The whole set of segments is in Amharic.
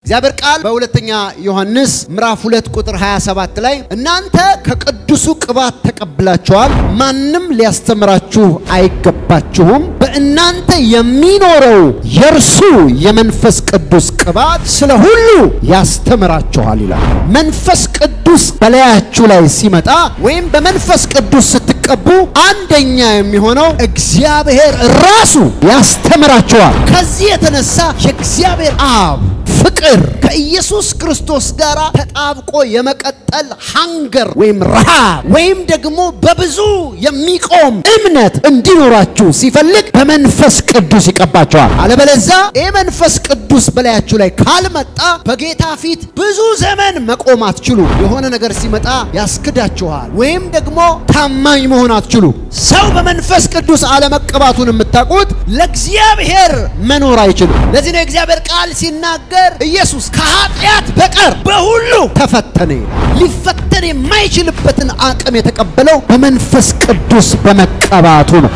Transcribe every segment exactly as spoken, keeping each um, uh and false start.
እግዚአብሔር ቃል በሁለተኛ ዮሐንስ ምዕራፍ ሁለት ቁጥር ሃያ ሰባት ላይ እናንተ ከቅዱሱ ቅባት ተቀብላችኋል ማንንም ሊያስተምራችሁ አይገባችሁም በእናንተ የሚኖረው የርሱ የመንፈስ ቅዱስ ቅባት ስለ ሁሉ ያስተምራችኋል ይላል። መንፈስ ቅዱስ በላያችሁ ላይ ሲመጣ ወይም በመንፈስ ቅዱስ ስትቀቡ አንደኛ የሚሆነው እግዚአብሔር ራሱ ያስተምራችኋል። ከዚህ የተነሳ የእግዚአብሔር አብ ፍቅር ከኢየሱስ ክርስቶስ ጋር ተጣብቆ የመቀጠል ሃንገር ወይም ረሃብ ወይም ደግሞ በብዙ የሚቆም እምነት እንዲኖራችሁ ሲፈልግ በመንፈስ ቅዱስ ይቀባችኋል። አለበለዚያ የመንፈስ ቅዱስ በላያችሁ ላይ ካልመጣ በጌታ ፊት ብዙ ዘመን መቆም አትችሉ። የሆነ ነገር ሲመጣ ያስክዳችኋል ወይም ደግሞ ታማኝ መሆን አትችሉ። ሰው በመንፈስ ቅዱስ አለመቀባቱን የምታውቁት ለእግዚአብሔር መኖር አይችልም። ለዚህ ነው እግዚአብሔር ቃል ሲናገር ኢየሱስ ከኃጢአት በቀር በሁሉ ተፈተነ። ሊፈተን የማይችልበትን አቅም የተቀበለው በመንፈስ ቅዱስ በመቀባቱ ነው።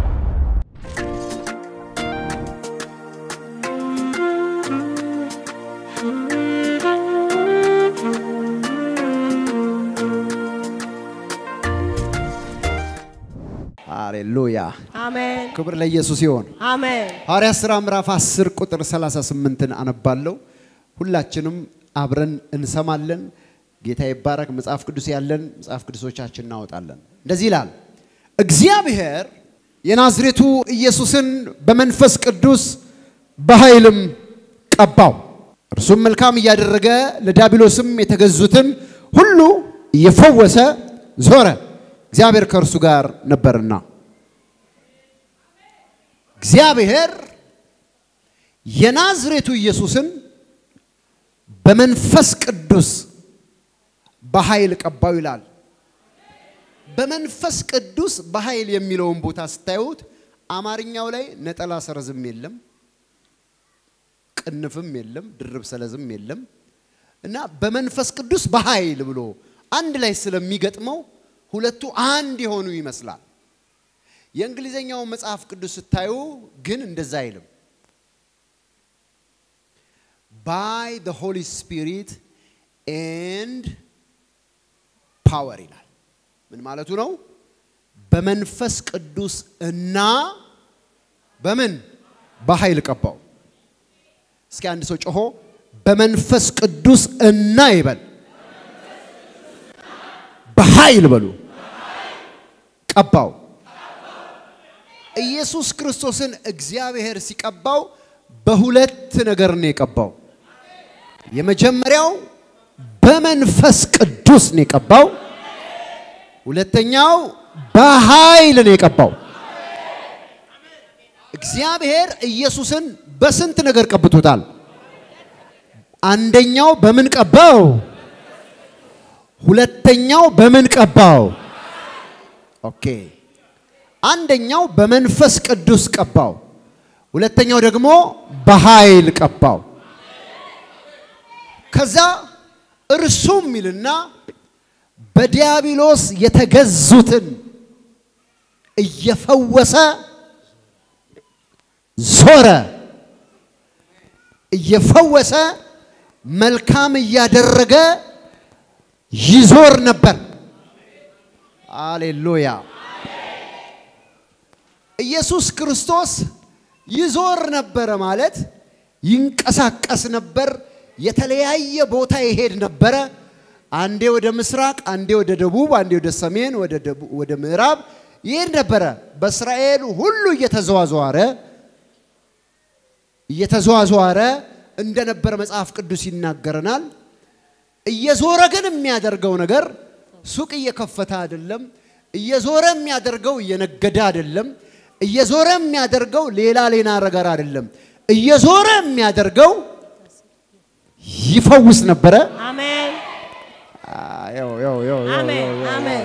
ሃሌሉያ አሜን። ክብር ለኢየሱስ ይሁን። አሜን። ሐዋርያት ሥራ ምዕራፍ አስር ቁጥር ሰላሳ ስምንት አነባለሁ። ሁላችንም አብረን እንሰማለን። ጌታ ይባረክ። መጽሐፍ ቅዱስ ያለን መጽሐፍ ቅዱሶቻችን እናወጣለን። እንደዚህ ይላል። እግዚአብሔር የናዝሬቱ ኢየሱስን በመንፈስ ቅዱስ በኃይልም ቀባው። እርሱም መልካም ያደረገ ለዲያብሎስም የተገዙትን ሁሉ እየፈወሰ ዞረ። እግዚአብሔር ከእርሱ ጋር ነበርና። እግዚአብሔር የናዝሬቱ ኢየሱስን በመንፈስ ቅዱስ በኃይል ቀባው ይላል። በመንፈስ ቅዱስ በኃይል የሚለውን ቦታ ስታዩት አማርኛው ላይ ነጠላ ሰረዝም የለም፣ ቅንፍም የለም፣ ድርብ ሰለዝም የለም እና በመንፈስ ቅዱስ በኃይል ብሎ አንድ ላይ ስለሚገጥመው ሁለቱ አንድ የሆኑ ይመስላል። የእንግሊዘኛው መጽሐፍ ቅዱስ ስታዩ ግን እንደዛ አይልም። by the Holy Spirit and power ይላል። ምን ማለቱ ነው? በመንፈስ ቅዱስ እና በምን በኃይል ቀባው። እስኪ አንድ ሰው ጮሆ በመንፈስ ቅዱስ እና ይበል። በኃይል በሉ። ቀባው። ኢየሱስ ክርስቶስን እግዚአብሔር ሲቀባው በሁለት ነገር ነው የቀባው። የመጀመሪያው በመንፈስ ቅዱስ ነው የቀባው። ሁለተኛው በኃይል ነው የቀባው። እግዚአብሔር ኢየሱስን በስንት ነገር ቀብቶታል? አንደኛው በምን ቀባው? ሁለተኛው በምን ቀባው? ኦኬ አንደኛው በመንፈስ ቅዱስ ቀባው፣ ሁለተኛው ደግሞ በኃይል ቀባው። ከዛ እርሱም ይልና በዲያብሎስ የተገዙትን እየፈወሰ ዞረ። እየፈወሰ መልካም ያደረገ ይዞር ነበር። ሃሌሉያ። ኢየሱስ ክርስቶስ ይዞር ነበር ማለት ይንቀሳቀስ ነበር። የተለያየ ቦታ ይሄድ ነበር። አንዴ ወደ ምስራቅ፣ አንዴ ወደ ደቡብ፣ አንዴ ወደ ሰሜን፣ ወደ ደቡብ፣ ወደ ምዕራብ ይሄድ ነበር። በእስራኤል ሁሉ እየተዘዋወረ እየተዘዋወረ እንደነበር መጽሐፍ ቅዱስ ይናገረናል። እየዞረ ግን የሚያደርገው ነገር ሱቅ እየከፈተ አይደለም። እየዞረ የሚያደርገው እየነገደ አይደለም። እየዞረ የሚያደርገው ሌላ ሌላ ነገር አይደለም። እየዞረ የሚያደርገው ይፈውስ ነበር። አሜን። ያው ያው ያው አሜን አሜን።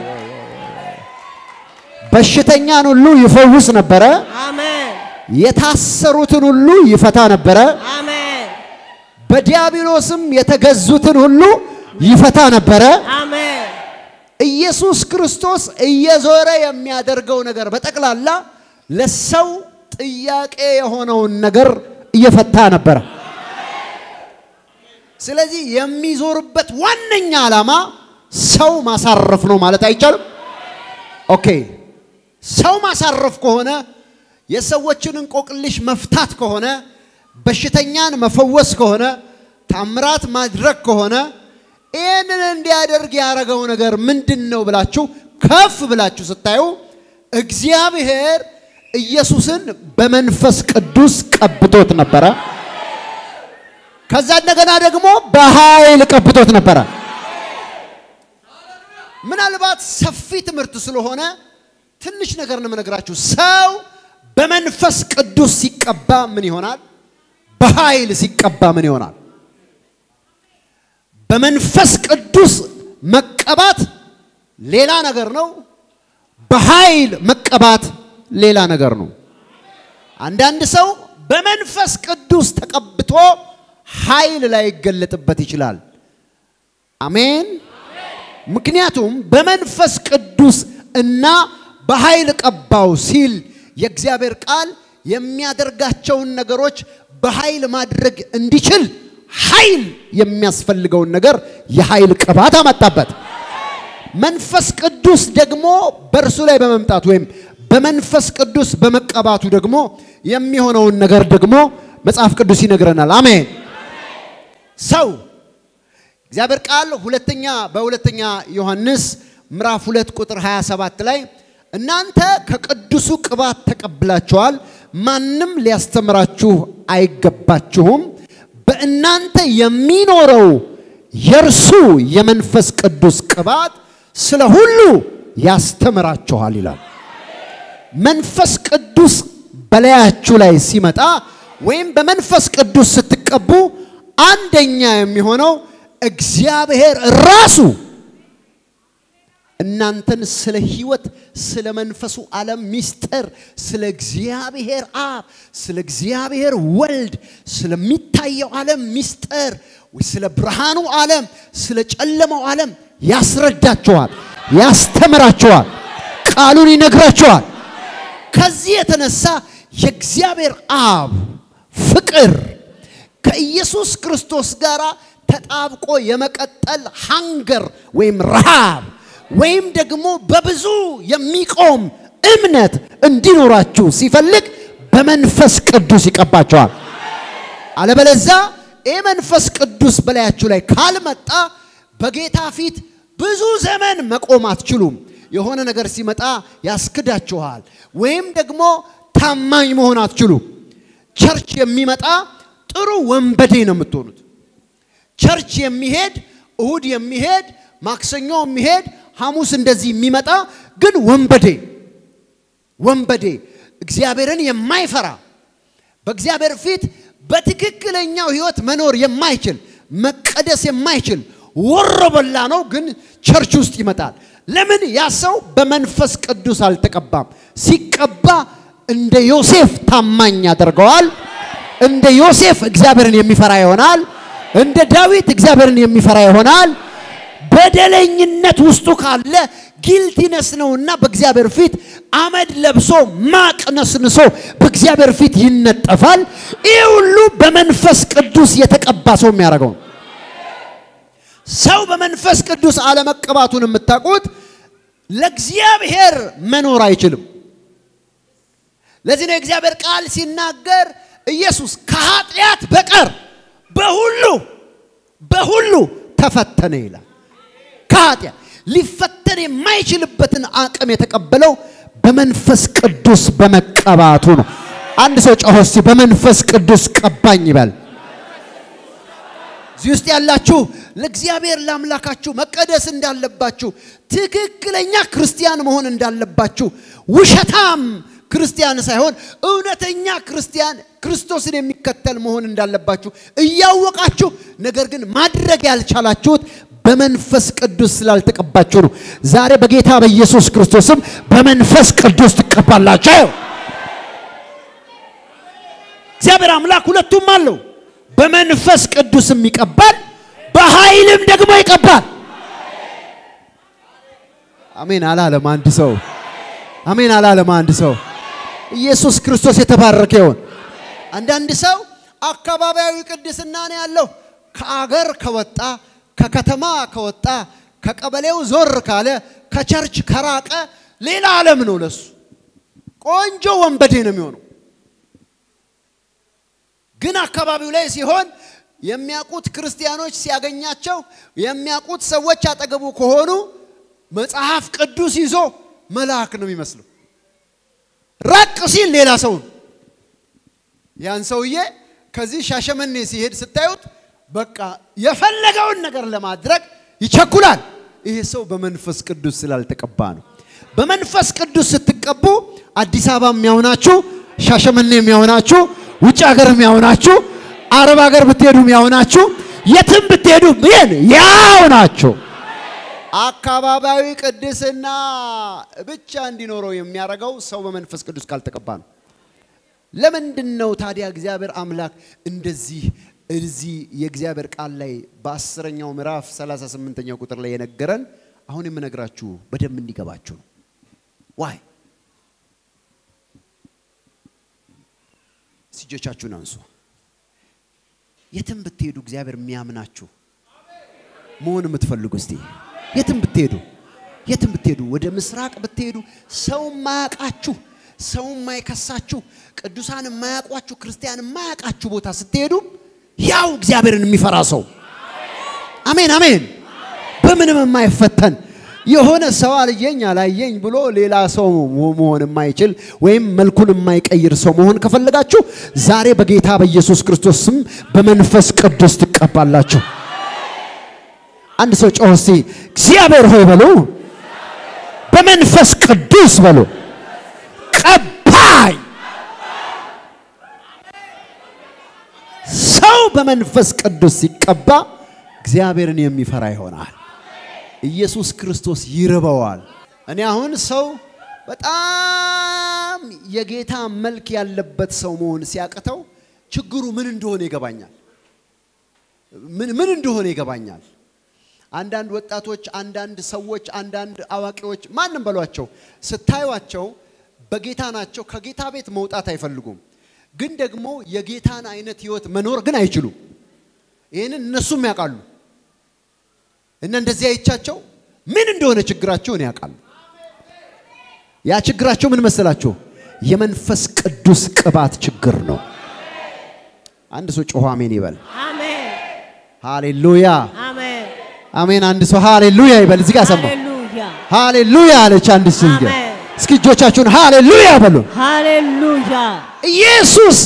በሽተኛን ሁሉ ይፈውስ ነበር። አሜን። የታሰሩትን ሁሉ ይፈታ ነበር። አሜን። በዲያብሎስም የተገዙትን ሁሉ ይፈታ ነበር። አሜን። ኢየሱስ ክርስቶስ እየዞረ የሚያደርገው ነገር በጠቅላላ ለሰው ጥያቄ የሆነውን ነገር እየፈታ ነበር። ስለዚህ የሚዞርበት ዋነኛ ዓላማ ሰው ማሳረፍ ነው ማለት አይቻልም። ኦኬ ሰው ማሳረፍ ከሆነ የሰዎችን እንቆቅልሽ መፍታት ከሆነ በሽተኛን መፈወስ ከሆነ ታምራት ማድረግ ከሆነ ይሄንን እንዲያደርግ ያረጋው ነገር ምንድነው ብላችሁ ከፍ ብላችሁ ስታዩ እግዚአብሔር ኢየሱስን በመንፈስ ቅዱስ ቀብቶት ነበር። ከዛ እንደገና ደግሞ በኃይል ቀብቶት ነበር። ምናልባት ሰፊ ትምህርት ስለሆነ ትንሽ ነገር ነው መነግራችሁ። ሰው በመንፈስ ቅዱስ ሲቀባ ምን ይሆናል? በኃይል ሲቀባ ምን ይሆናል? በመንፈስ ቅዱስ መቀባት ሌላ ነገር ነው። በኃይል መቀባት ሌላ ነገር ነው። አንዳንድ ሰው በመንፈስ ቅዱስ ተቀብቶ ኃይል ላይ ይገለጥበት ይችላል። አሜን። ምክንያቱም በመንፈስ ቅዱስ እና በኃይል ቀባው ሲል የእግዚአብሔር ቃል የሚያደርጋቸውን ነገሮች በኃይል ማድረግ እንዲችል ኃይል የሚያስፈልገውን ነገር የኃይል ቅባት አመጣበት። መንፈስ ቅዱስ ደግሞ በእርሱ ላይ በመምጣት ወይም በመንፈስ ቅዱስ በመቀባቱ ደግሞ የሚሆነውን ነገር ደግሞ መጽሐፍ ቅዱስ ይነግረናል። አሜን። ሰው እግዚአብሔር ቃል ሁለተኛ በሁለተኛ ዮሐንስ ምዕራፍ ሁለት ቁጥር ሃያ ሰባት ላይ እናንተ ከቅዱሱ ቅባት ተቀብላችኋል፣ ማንም ሊያስተምራችሁ አይገባችሁም፣ በእናንተ የሚኖረው የርሱ የመንፈስ ቅዱስ ቅባት ስለ ሁሉ ያስተምራችኋል ይላል። መንፈስ ቅዱስ በላያችሁ ላይ ሲመጣ ወይም በመንፈስ ቅዱስ ስትቀቡ አንደኛ የሚሆነው እግዚአብሔር ራሱ እናንተን ስለ ህይወት ስለ መንፈሱ ዓለም ሚስጥር ስለ እግዚአብሔር አብ ስለ እግዚአብሔር ወልድ ስለሚታየው ዓለም ሚስጥር ስለ ብርሃኑ ዓለም ስለ ጨለማው ዓለም ያስረዳቸዋል፣ ያስተምራቸዋል፣ ቃሉን ይነግራቸዋል። ከዚህ የተነሳ የእግዚአብሔር አብ ፍቅር ከኢየሱስ ክርስቶስ ጋር ተጣብቆ የመቀጠል ሃንገር ወይም ረሃብ ወይም ደግሞ በብዙ የሚቆም እምነት እንዲኖራችሁ ሲፈልግ በመንፈስ ቅዱስ ይቀባቸዋል። አለበለዚያ የመንፈስ ቅዱስ በላያችሁ ላይ ካልመጣ በጌታ ፊት ብዙ ዘመን መቆም አትችሉም። የሆነ ነገር ሲመጣ ያስክዳችኋል ወይም ደግሞ ታማኝ መሆን አትችሉም። ቸርች የሚመጣ ጥሩ ወንበዴ ነው የምትሆኑት። ቸርች የሚሄድ እሁድ የሚሄድ ማክሰኞ የሚሄድ ሐሙስ እንደዚህ የሚመጣ ግን ወንበዴ ወንበዴ እግዚአብሔርን የማይፈራ በእግዚአብሔር ፊት በትክክለኛው ህይወት መኖር የማይችል መቀደስ የማይችል ወሮበላ ነው። ግን ቸርች ውስጥ ይመጣል። ለምን? ያ ሰው በመንፈስ ቅዱስ አልተቀባም። ሲቀባ እንደ ዮሴፍ ታማኝ ያደርገዋል። እንደ ዮሴፍ እግዚአብሔርን የሚፈራ ይሆናል። እንደ ዳዊት እግዚአብሔርን የሚፈራ ይሆናል። በደለኝነት ውስጡ ካለ ጊልቲነስ ነውና በእግዚአብሔር ፊት አመድ ለብሶ ማቅ ነስንሶ በእግዚአብሔር ፊት ይነጠፋል። ይህ ሁሉ በመንፈስ ቅዱስ የተቀባ ሰው የሚያደርገው። ሰው በመንፈስ ቅዱስ አለመቀባቱን የምታውቁት ለእግዚአብሔር መኖር አይችልም። ለዚህ ነው እግዚአብሔር ቃል ሲናገር ኢየሱስ ከኃጢአት በቀር በሁሉ በሁሉ ተፈተነ ይላል። ከኃጢአት ሊፈተን የማይችልበትን አቅም የተቀበለው በመንፈስ ቅዱስ በመቀባቱ ነው። አንድ ሰው ጮሆ እስቲ በመንፈስ ቅዱስ ቀባኝ ይበል። እዚህ ውስጥ ያላችሁ ለእግዚአብሔር ለአምላካችሁ መቀደስ እንዳለባችሁ ትክክለኛ ክርስቲያን መሆን እንዳለባችሁ ውሸታም ክርስቲያን ሳይሆን እውነተኛ ክርስቲያን ክርስቶስን የሚከተል መሆን እንዳለባችሁ እያወቃችሁ ነገር ግን ማድረግ ያልቻላችሁት በመንፈስ ቅዱስ ስላልተቀባችሁ ነው። ዛሬ በጌታ በኢየሱስ ክርስቶስም በመንፈስ ቅዱስ ተቀባላችሁ። እግዚአብሔር አምላክ ሁለቱም አለው። በመንፈስ ቅዱስም ይቀባል፣ በኃይልም ደግሞ ይቀባል። አሜን አላለም አንድ ሰው? አሜን አላለም አንድ ሰው? ኢየሱስ ክርስቶስ የተባረከ ይሁን። አንዳንድ ሰው አካባቢያዊ ቅድስና ነው ያለው፣ ከአገር ከወጣ ከከተማ ከወጣ ከቀበሌው ዞር ካለ ከቸርች ከራቀ ሌላ ዓለም ነው ለሱ ቆንጆ ወንበዴ ነው የሚሆነው ግን አካባቢው ላይ ሲሆን የሚያቁት ክርስቲያኖች ሲያገኛቸው የሚያቁት ሰዎች አጠገቡ ከሆኑ መጽሐፍ ቅዱስ ይዞ መልአክ ነው የሚመስለው ራቅ ሲል ሌላ ሰው ያን ሰውዬ ከዚህ ሻሸመኔ ሲሄድ ስታዩት በቃ የፈለገውን ነገር ለማድረግ ይቸኩላል ይሄ ሰው በመንፈስ ቅዱስ ስላልተቀባ ነው በመንፈስ ቅዱስ ስትቀቡ አዲስ አበባ የሚያውናችሁ ሻሸመኔ የሚያውናችሁ ውጭ ሀገር የሚያውናችሁ አረብ ሀገር ብትሄዱ የሚያውናችሁ የትም ብትሄዱ ምን ያውናችሁ አካባቢያዊ ቅድስና ብቻ እንዲኖረው የሚያረጋው ሰው በመንፈስ ቅዱስ ካልተቀባ ነው ለምንድነው ታዲያ እግዚአብሔር አምላክ እንደዚህ እዚህ የእግዚአብሔር ቃል ላይ በአስረኛው ምዕራፍ ሰላሳ ስምንተኛው ቁጥር ላይ የነገረን አሁን የምነግራችሁ በደም እንዲገባችሁ ነው ዋይ ሲጆቻችሁን አንሱ የትም ብትሄዱ እግዚአብሔር የሚያምናችሁ መሆን የምትፈልጉ እስቲ የትም ብትሄዱ የትም ብትሄዱ ወደ ምስራቅ ብትሄዱ ሰው ማያቃችሁ ሰው ማይከሳችሁ ቅዱሳን ማያቋችሁ ክርስቲያን ማያቃችሁ ቦታ ስትሄዱ ያው እግዚአብሔርን የሚፈራ ሰው አሜን አሜን በምንም የማይፈተን የሆነ ሰው አልየኝ አላየኝ ብሎ ሌላ ሰው መሆን የማይችል ወይም መልኩን የማይቀይር ሰው መሆን ከፈለጋችሁ ዛሬ በጌታ በኢየሱስ ክርስቶስ ስም በመንፈስ ቅዱስ ትቀባላችሁ አንድ ሰው ጮህሲ እግዚአብሔር ሆይ በሉ በመንፈስ ቅዱስ በሉ ቀባይ ሰው በመንፈስ ቅዱስ ሲቀባ እግዚአብሔርን የሚፈራ ይሆናል ኢየሱስ ክርስቶስ ይርበዋል እኔ አሁን ሰው በጣም የጌታ መልክ ያለበት ሰው መሆን ሲያቀተው ችግሩ ምን እንደሆነ ይገባኛል ምን ምን እንደሆነ ይገባኛል አንዳንድ ወጣቶች አንዳንድ ሰዎች አንዳንድ አዋቂዎች ማንንም በሏቸው ስታዩዋቸው በጌታ ናቸው ከጌታ ቤት መውጣት አይፈልጉም ግን ደግሞ የጌታን አይነት ህይወት መኖር ግን አይችሉም ይሄንን እነሱም ያውቃሉ እና እንደዚህ አይቻቸው ምን እንደሆነ ችግራቸውን ያውቃሉ ያ ችግራቸው ምን መሰላችሁ የመንፈስ ቅዱስ ቅባት ችግር ነው አንድ ሰው ጮህ አሜን ይበል አሜን ሃሌሉያ አሜን አሜን አንድ ሰው ሃሌሉያ ይበል እዚህ ጋር ሰማ ሃሌሉያ ሃሌሉያ አለች አንድ ሰው እስኪ ጆቻችሁን ሃሌሉያ በሉ ሃሌሉያ ኢየሱስ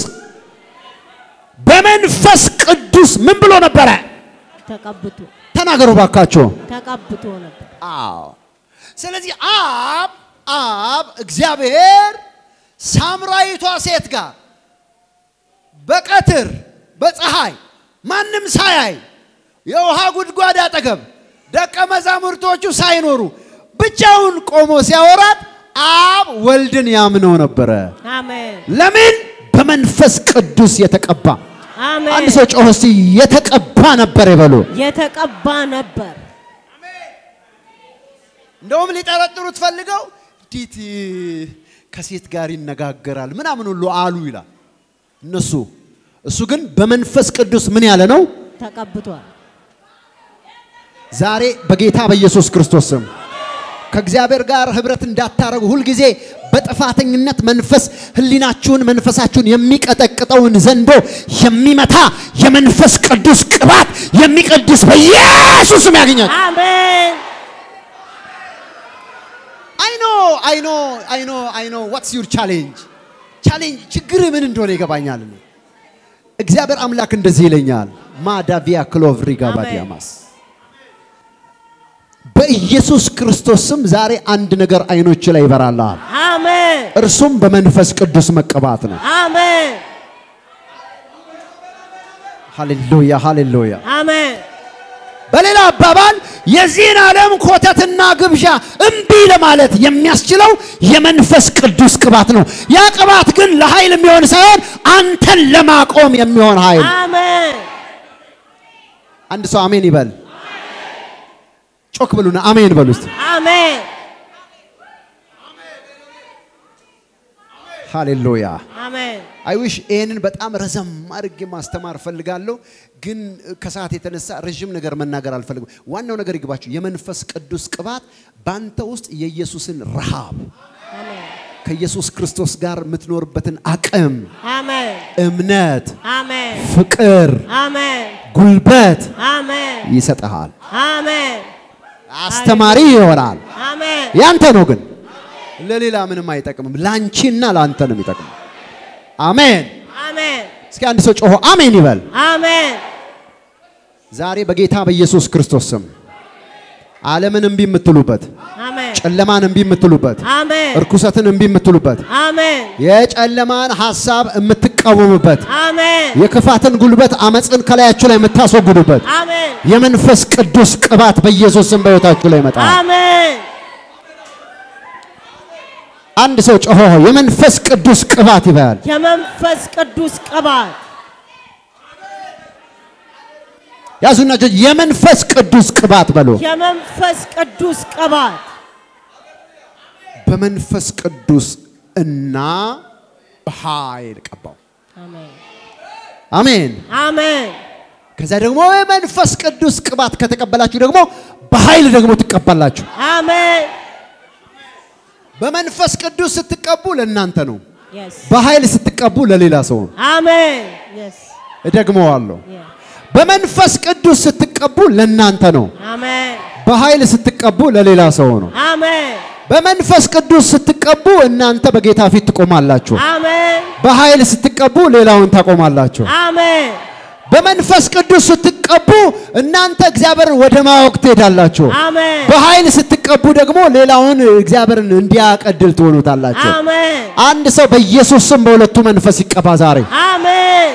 በመንፈስ ቅዱስ ምን ብሎ ነበር ተቀብቶ ተናገሩ ባካችሁ ተቀብቶ ነበር አዎ ስለዚህ አብ አብ እግዚአብሔር ሳምራይቷ ሴት ጋር በቀትር በፀሐይ ማንንም ሳያይ የውሃ ጉድጓድ አጠገብ ደቀ መዛሙርቶቹ ሳይኖሩ ብቻውን ቆሞ ሲያወራት አብ ወልድን ያምነው ነበር አሜን ለምን በመንፈስ ቅዱስ የተቀባ አሜን አንድ ሰው ጮህሲ የተቀባ ነበር ይበሉ የተቀባ ነበር አሜን እንደውም ሊጠረጥሩት ፈልገው ዲት ከሴት ጋር ይነጋገራል ምናምን ሁሉ አሉ ይላል እነሱ እሱ ግን በመንፈስ ቅዱስ ምን ያለ ነው ተቀብቷል ዛሬ በጌታ በኢየሱስ ክርስቶስ ስም ከእግዚአብሔር ጋር ህብረት እንዳታረጉ ሁሉ ጊዜ በጥፋተኝነት መንፈስ ህሊናችሁን መንፈሳችሁን የሚቀጠቅጠውን ዘንዶ የሚመታ የመንፈስ ቅዱስ ቅባት የሚቀድስ በኢየሱስ ስም ያገኛል አሜን I know I know I know I know what's your challenge challenge ችግር ምን እንደሆነ ይገባኛል እግዚአብሔር አምላክ እንደዚህ ይለኛል ማዳቪያ ክሎቭሪጋ ባዲያማስ በኢየሱስ ክርስቶስ ስም ዛሬ አንድ ነገር አይኖች ላይ ይበራላል አሜን እርሱም በመንፈስ ቅዱስ መቀባት ነው አሜን ሃሌሉያ ሃሌሉያ አሜን በሌላ አባባል የዚህን ዓለም ኮተትና ግብዣ እምቢ ለማለት የሚያስችለው የመንፈስ ቅዱስ ቅባት ነው ያ ቅባት ግን ለኃይል የሚሆን ሳይሆን አንተን ለማቆም የሚሆን ኃይል አሜን አንድ ሰው አሜን ይበል ጮክ ብሉና አሜን በሉት አሜን ሃሌሉያ አሜን አይዊሽ ይሄንን በጣም ረዘም አድርጌ ማስተማር ፈልጋለሁ ግን ከሰዓት የተነሳ ረጅም ነገር መናገር አልፈልግም ዋናው ነገር ይግባችሁ የመንፈስ ቅዱስ ቅባት ባንተ ውስጥ የኢየሱስን ረሃብ አሜን ከኢየሱስ ክርስቶስ ጋር የምትኖርበትን አቅም አሜን እምነት አሜን ፍቅር አሜን ጉልበት አሜን ይሰጣል አሜን አስተማሪ ይሆናል አሜን ያንተ ነው ግን ለሌላ ምንም አይጠቅምም ላንቺና ላንተ ነው የሚጠቅመው አሜን አሜን እስኪ አንድ ሰው ጮሆ አሜን ይበል አሜን ዛሬ በጌታ በኢየሱስ ክርስቶስ ስም ዓለምን እንቢ የምትሉበት አሜን ጨለማን እንቢ የምትሉበት አሜን እርኩሰትን እንቢ የምትሉበት አሜን የጨለማን ሐሳብ የምትቃወሙበት አሜን የክፋትን ጉልበት አመጽን ከላያችሁ ላይ የምታስወግዱበት አሜን የመንፈስ ቅዱስ ቅባት በኢየሱስ ስም በሕይወታችሁ ላይ ይመጣል አሜን አንድ ሰው ጮሆ የመንፈስ ቅዱስ ቅባት ይባል የመንፈስ ቅዱስ ቅባት ያዙና የመንፈስ ቅዱስ ቅባት በሉ የመንፈስ ቅዱስ ቅባት በመንፈስ ቅዱስ እና በኃይል ቀባው አሜን አሜን አሜን ከዛ ደግሞ የመንፈስ ቅዱስ ቅባት ከተቀበላችሁ ደግሞ በኃይል ደግሞ ትቀበላችሁ አሜን በመንፈስ ቅዱስ ስትቀቡ ለእናንተ ነው yes በኃይል ስትቀቡ ለሌላ ሰው ነው አሜን yes እደግመዋለሁ በመንፈስ ቅዱስ ስትቀቡ ለእናንተ ነው አሜን በኃይል ስትቀቡ ለሌላ ሰው ነው አሜን በመንፈስ ቅዱስ ስትቀቡ እናንተ በጌታ ፊት ትቆማላችሁ አሜን በኃይል ስትቀቡ ሌላውን ታቆማላችሁ አሜን በመንፈስ ቅዱስ ስትቀቡ እናንተ እግዚአብሔርን ወደ ማወቅ ትሄዳላችሁ አሜን በኃይል ስትቀቡ ደግሞ ሌላውን እግዚአብሔርን እንዲያቀድል ትሆኑታላችሁ አሜን አንድ ሰው በኢየሱስ ስም በሁለቱ መንፈስ ይቀባ ዛሬ አሜን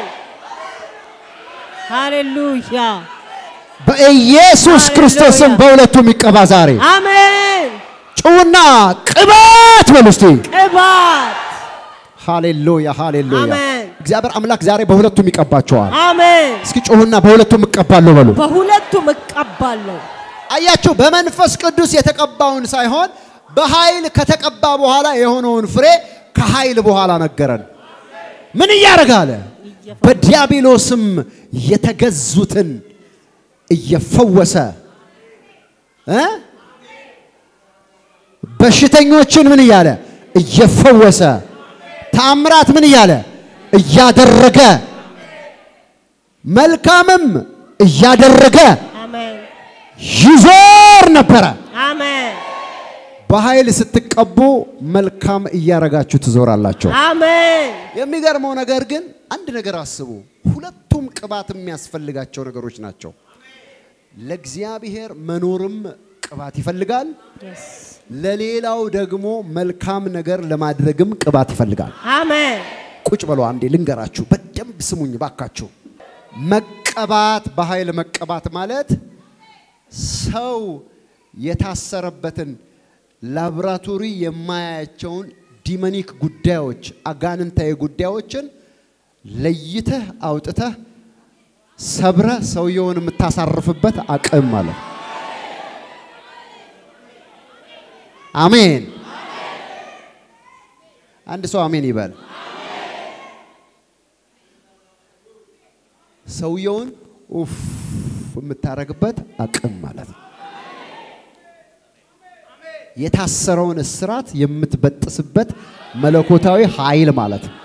ሃሌሉያ በኢየሱስ ክርስቶስ ስም በሁለቱም ይቀባ ዛሬ አሜን ጩና ቅባት በሉስቲ ቅባት ሃሌሉያ ሃሌሉያ አሜን እግዚአብሔር አምላክ ዛሬ በሁለቱም ይቀባቸዋል አሜን እስኪ ጩና በሁለቱም እቀባለሁ በሉ በሁለቱም እቀባለሁ አያችሁ በመንፈስ ቅዱስ የተቀባውን ሳይሆን በኃይል ከተቀባ በኋላ የሆነውን ፍሬ ከኃይል በኋላ ነገረን ምን ያረጋለ በዲያብሎስም የተገዙትን እየፈወሰ እ በሽተኞችን ምን ያለ እየፈወሰ ታምራት ምን ያለ እያደረገ መልካምም እያደረገ አሜን ይዞር ነበር አሜን በኃይል ስትቀቡ መልካም እያረጋችሁ ትዞራላችሁ አሜን የሚገርመው ነገር ግን አንድ ነገር አስቡ ሁለቱም ቅባት የሚያስፈልጋቸው ነገሮች ናቸው ለእግዚአብሔር መኖርም ቅባት ይፈልጋል yes ለሌላው ደግሞ መልካም ነገር ለማድረግም ቅባት ይፈልጋል አሜን ቁጭ በሉ አንዴ ልንገራችሁ በደንብ ስሙኝ ባካችሁ መቀባት በኃይል መቀባት ማለት ሰው የታሰረበትን ላብራቶሪ የማያያቸውን ዲሞኒክ ጉዳዮች አጋንንታዊ ጉዳዮችን ለይተህ አውጥተህ ሰብረ ሰውየውን የምታሳርፍበት አቅም ማለት አሜን አንድ ሰው አሜን ይበል ሰውየውን ኡፍ የምታረግበት አቅም ማለት ነው የታሰረውን እስራት የምትበጥስበት መለኮታዊ ኃይል ማለት ነው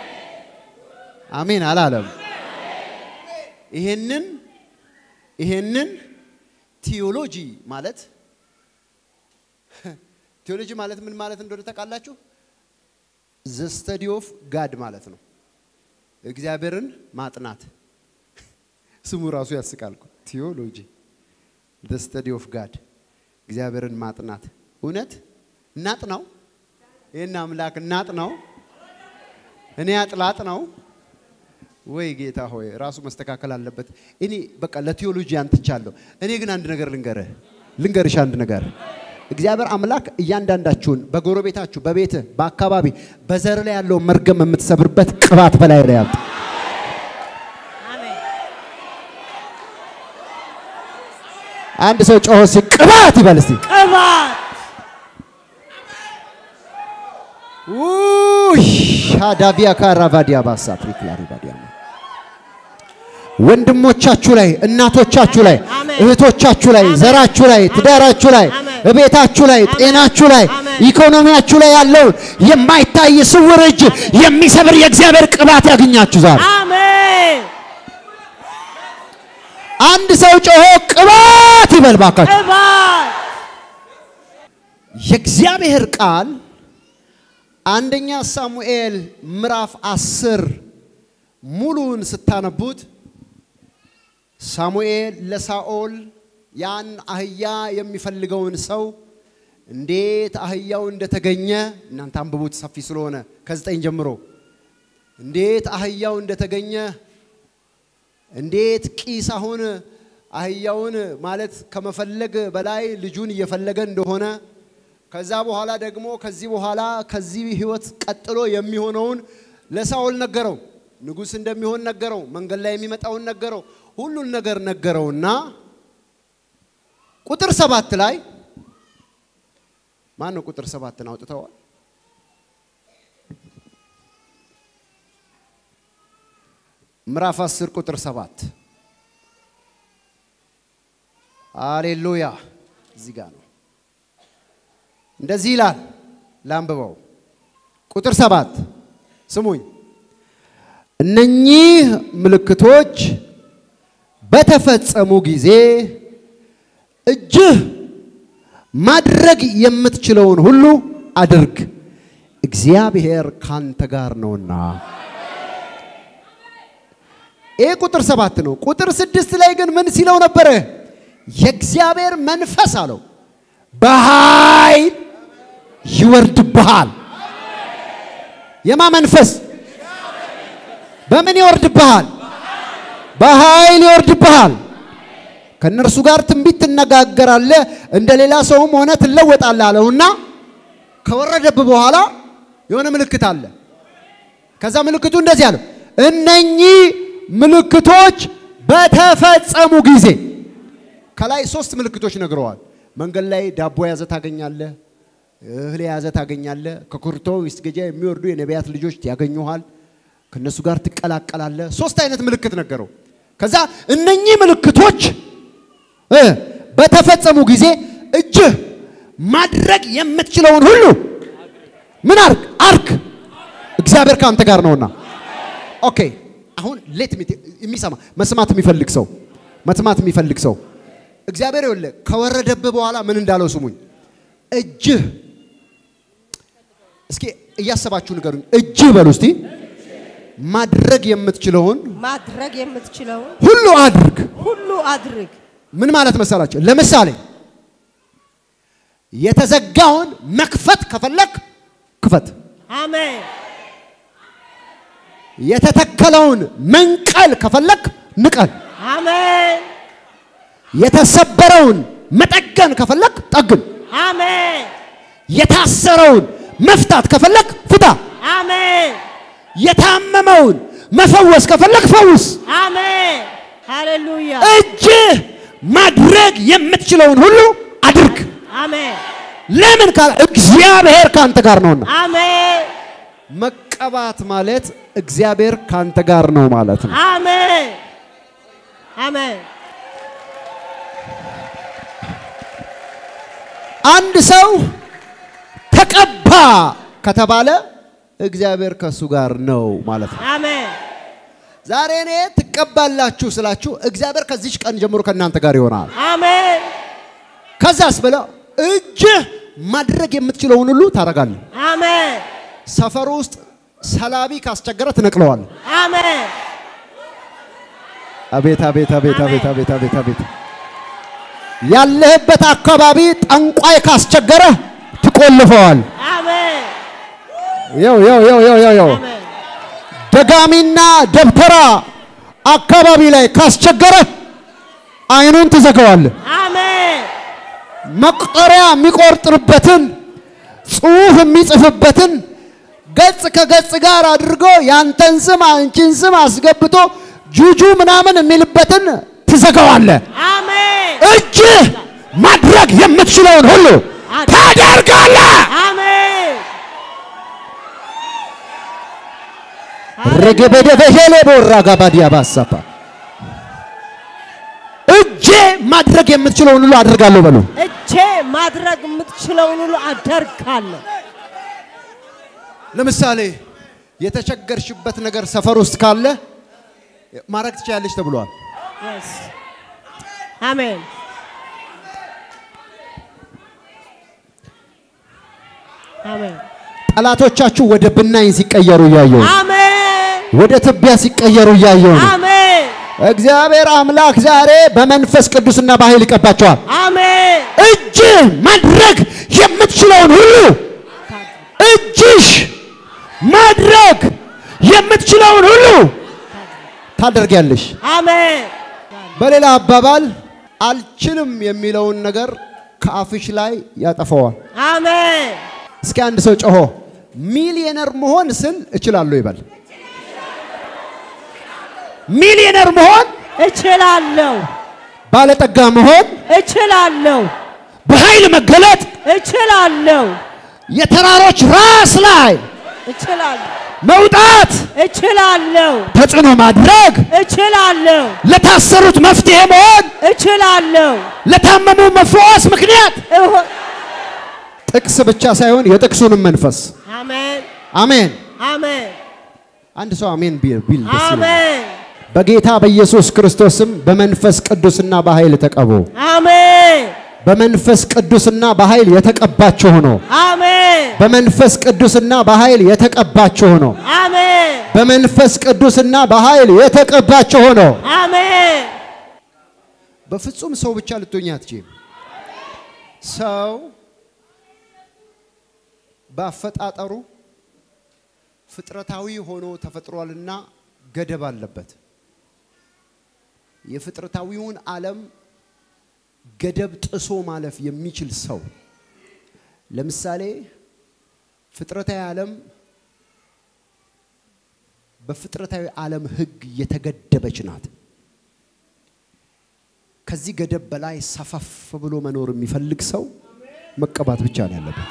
አሜን አላለም ይሄንን ይሄንን ቲዮሎጂ ማለት ቲዮሎጂ ማለት ምን ማለት እንደሆነ ታውቃላችሁ the study of God ማለት ነው እግዚአብሔርን ማጥናት ስሙ ራሱ ያስቃል ቲዮሎጂ the study of God እግዚአብሔርን ማጥናት እውነት እናጥናው ይሄን አምላክ እናጥናው እኔ አጥላጥ ነው ወይ ጌታ ሆይ ራሱ መስተካከል አለበት እኔ በቃ ለቲዮሎጂ አንተቻለሁ እኔ ግን አንድ ነገር ልንገርህ ልንገርሽ አንድ ነገር እግዚአብሔር አምላክ እያንዳንዳችሁን በጎረቤታችሁ በቤት በአካባቢ በዘር ላይ ያለው መርገም የምትሰብርበት ቅባት በላይ ላይ ያምጣ አሜን አንድ ሰው ጮሆ ሲቅባት ይበል እስቲ ቅባት ውይ ሻዳቪያ ካራቫዲያ ባሳት ሪክላሪ ባዲያ ወንድሞቻችሁ ላይ እናቶቻችሁ ላይ እህቶቻችሁ ላይ ዘራችሁ ላይ ትዳራችሁ ላይ ቤታችሁ ላይ ጤናችሁ ላይ ኢኮኖሚያችሁ ላይ ያለው የማይታይ ስውር እጅ የሚሰብር የእግዚአብሔር ቅባት ያገኛችሁ ዛሬ አሜን አንድ ሰው ጮሆ ቅባት ይበል ባካችሁ ቅባት የእግዚአብሔር ቃል አንደኛ ሳሙኤል ምዕራፍ አስር ሙሉን ስታነቡት ሳሙኤል ለሳኦል ያን አህያ የሚፈልገውን ሰው እንዴት አህያው እንደተገኘ እናንተ አንብቡት ሰፊ ስለሆነ ከዘጠኝ ጀምሮ እንዴት አህያው እንደተገኘ እንዴት ቂስ አሁን አህያውን ማለት ከመፈለግ በላይ ልጁን እየፈለገ እንደሆነ ከዛ በኋላ ደግሞ ከዚህ በኋላ ከዚህ ህይወት ቀጥሎ የሚሆነውን ለሳኦል ነገረው ንጉስ እንደሚሆን ነገረው መንገድ ላይ የሚመጣውን ነገረው ሁሉን ነገር ነገረውና ቁጥር ሰባት ላይ ማን ነው ቁጥር ሰባት ነው አውጥተዋል ምዕራፍ አስር ቁጥር ሰባት ሃሌሉያ እዚህ ጋር ነው እንደዚህ ይላል ላንብበው ቁጥር ሰባት ስሙኝ እነኚህ ምልክቶች በተፈጸሙ ጊዜ እጅህ ማድረግ የምትችለውን ሁሉ አድርግ እግዚአብሔር ካንተ ጋር ነውና ኤ ቁጥር ሰባት ነው ቁጥር ስድስት ላይ ግን ምን ሲለው ነበር የእግዚአብሔር መንፈስ አለው በኃይል ይወርድብሃል የማ መንፈስ በምን ይወርድብሃል በኃይል ይወርድብሃል ከነርሱ ጋር ትንቢት ትነጋገራለህ እንደሌላ ሰውም ሆነ ትለወጣለህ አለውና ከወረደብ በኋላ የሆነ ምልክት አለ ከዛ ምልክቱ እንደዚህ አለ እነኚህ ምልክቶች በተፈጸሙ ጊዜ ከላይ ሶስት ምልክቶች ነግረዋል መንገድ ላይ ዳቦ ያዘ ታገኛለህ እህል ያዘ ታገኛለህ ከኩርቶ ይስገጃ የሚወርዱ የነቢያት ልጆች ያገኙሃል ከነሱ ጋር ትቀላቀላለህ ሶስት አይነት ምልክት ነገረው ከዛ እነኚህ ምልክቶች እ በተፈጸሙ ጊዜ እጅ ማድረግ የምትችለውን ሁሉ ምን አርግ አርግ እግዚአብሔር ካንተ ጋር ነውና ኦኬ አሁን ሌት ሚ የሚሰማ መስማት የሚፈልግ ሰው መስማት የሚፈልግ ሰው እግዚአብሔር ይወለ ከወረደብ በኋላ ምን እንዳለው ስሙኝ እጅ እስኪ እያሰባችሁ ንገሩኝ እጅ በሉ እስቲ ማድረግ የምትችለውን ማድረግ የምትችለውን ሁሉ አድርግ ሁሉ አድርግ ምን ማለት መሰላችሁ ለምሳሌ የተዘጋውን መክፈት ከፈለክ ክፈት አሜን የተተከለውን መንቀል ከፈለክ ንቀል አሜን የተሰበረውን መጠገን ከፈለክ ጠግን አሜን የታሰረውን መፍታት ከፈለክ ፍታ አሜን የታመመውን መፈወስ ከፈለክ ፈውስ አሜን ሃሌሉያ እጅ ማድረግ የምትችለውን ሁሉ አድርግ አሜን ለምን ካለ እግዚአብሔር ካንተ ጋር ነውና አሜን መቀባት ማለት እግዚአብሔር ካንተ ጋር ነው ማለት ነው አሜን አሜን አንድ ሰው ተቀባ ከተባለ እግዚአብሔር ከሱ ጋር ነው ማለት ነው አሜን ዛሬ እኔ ተቀባላችሁ ስላችሁ እግዚአብሔር ከዚህ ቀን ጀምሮ ከናንተ ጋር ይሆናል አሜን ከዛስ በላ እጅ ማድረግ የምትችለውን ሁሉ ታረጋለህ አሜን ሰፈር ውስጥ ሰላቢ ካስቸገረ ትነቅለዋል አሜን አቤት አቤት አቤት አቤት አቤት አቤት አቤት ያለህበት አካባቢ ጠንቋይ ካስቸገረ ትቆልፈዋል አሜን ያው ያው ያው ያው ያው ያው ደጋሚና ደብተራ አካባቢ ላይ ካስቸገረ አይኑን ትዘጋዋል አሜን መቁጠሪያ የሚቆርጥበትን ጽሁፍ የሚጽፍበትን ገጽ ከገጽ ጋር አድርጎ ያንተን ስም አንቺን ስም አስገብቶ ጁጁ ምናምን የሚልበትን ትዘጋዋል አሜን እጅ ማድረግ የምትችለውን ሁሉ ታደርጋለህ አሜን ረገበደ በሄለ ቦራ ጋባዲያ ባሳፓ እጄ ማድረግ የምትችለውን ሁሉ አደርጋለሁ በሉ እጄ ማድረግ የምትችለውን ሁሉ አደርጋለሁ ለምሳሌ የተቸገርሽበት ነገር ሰፈር ውስጥ ካለ ማረግ ትችያለሽ ተብሏል yes አሜን አሜን ጠላቶቻችሁ ወደ ብናኝ ሲቀየሩ ያየው አሜን ወደ ትቢያ ሲቀየሩ ያየው አሜን እግዚአብሔር አምላክ ዛሬ በመንፈስ ቅዱስና በኃይል ይቀባቸዋል አሜን እጅ ማድረግ የምትችለውን ሁሉ እጅሽ ማድረግ የምትችለውን ሁሉ ታደርጊያለሽ አሜን በሌላ አባባል አልችልም የሚለውን ነገር ከአፍሽ ላይ ያጠፋዋል አሜን እስኪ አንድ ሰው ጮሆ ሚሊዮነር መሆን ስል እችላለሁ ይበል ሚሊዮነር መሆን እችላለሁ ባለጠጋ መሆን እችላለሁ በኃይል መገለጥ እችላለሁ የተራሮች ራስ ላይ እችላለሁ መውጣት እችላለሁ ተጽዕኖ ማድረግ እችላለሁ ለታሰሩት መፍትሄ መሆን እችላለሁ ለታመሙ መፈወስ ምክንያት ጥቅስ ብቻ ሳይሆን የጥቅሱንም መንፈስ አሜን አሜን አሜን አንድ ሰው አሜን ቢል ቢል አሜን በጌታ በኢየሱስ ክርስቶስም በመንፈስ ቅዱስና በኃይል ተቀቡ አሜን በመንፈስ ቅዱስና በኃይል የተቀባችሁ ሆኖ አሜን በመንፈስ ቅዱስና በኃይል የተቀባችሁ ሆኖ አሜን በመንፈስ ቅዱስና በኃይል የተቀባችሁ ሆኖ አሜን በፍጹም ሰው ብቻ ልትሆኚ አትችይም ሰው ባፈጣጠሩ ፍጥረታዊ ሆኖ ተፈጥሯልና ገደብ አለበት የፍጥረታዊውን ዓለም ገደብ ጥሶ ማለፍ የሚችል ሰው ለምሳሌ ፍጥረታዊ ዓለም በፍጥረታዊ ዓለም ህግ የተገደበች ናት ከዚህ ገደብ በላይ ሰፋፍ ብሎ መኖር የሚፈልግ ሰው መቀባት ብቻ ነው ያለበት